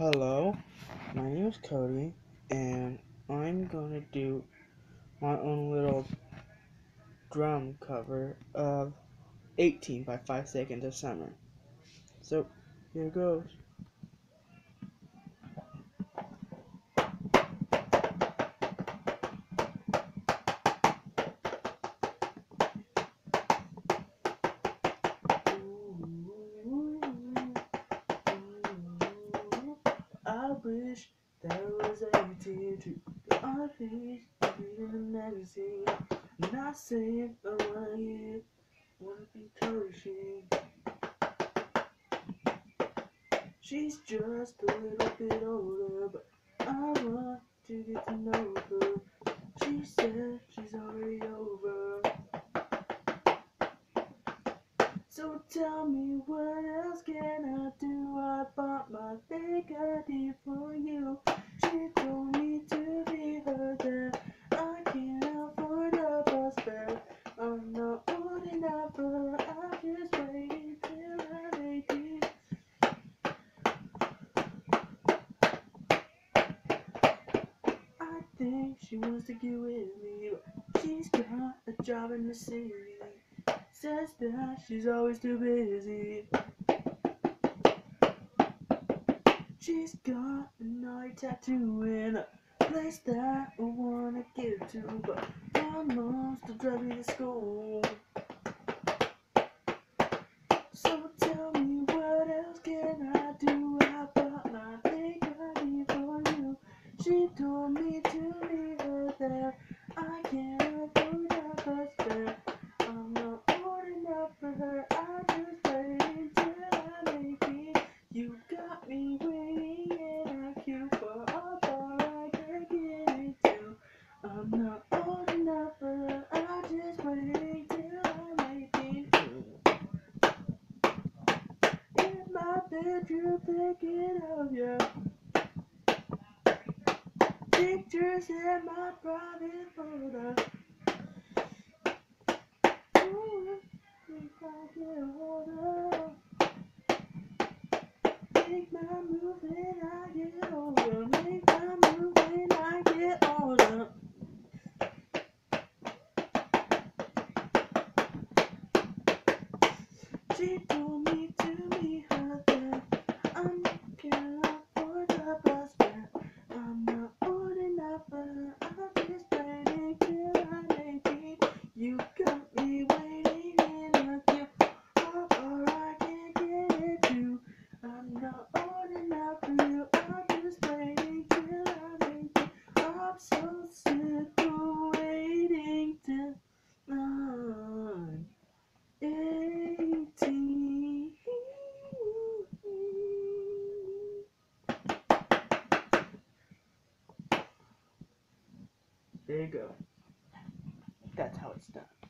Hello, my name is Cody, and I'm gonna do my own little drum cover of 18 by 5 Seconds of Summer. So, here goes. I wish there was 18 to be on a page, in a magazine. Not saying I wanna be coaching. She's just a little bit older, but I want to get to know her. She said she's already over. So tell me, what else can I do? I bought my big idea for you. She told me to be her there. I can't afford a bus fare. I'm not old enough for her. I'm just waiting till I'm 18. I think she wants to get with me, but she's got a job in the city. Says that she's always too busy. She's got an eye tattoo in a place that I wanna get to, but my mom's still drive me to school. So tell me, what else can I do? I bought my big idea for you. She told me to meet her there. I can't afford a bus fare. I'm not old enough for her. I'm just waiting till I'm 18. You got me waiting in a queue for a bar I can't get into. I'm not old enough for her. I'm just waiting till I'm 18. In my bedroom thinking of you. Pictures in my private folder. Ooh, if I get older, make my move when I get older. Make my move when I get older. She told me to meet her there. I'm can't afford the bus fare. I'm not old enough for her. I'm just waiting till I'm 18. You got me waiting in a queue, or I can't get into. I'm not old enough for you. I'm just waiting till I'm 18. I'm so sick of waiting till I'm 18. There you go. That's how it's done.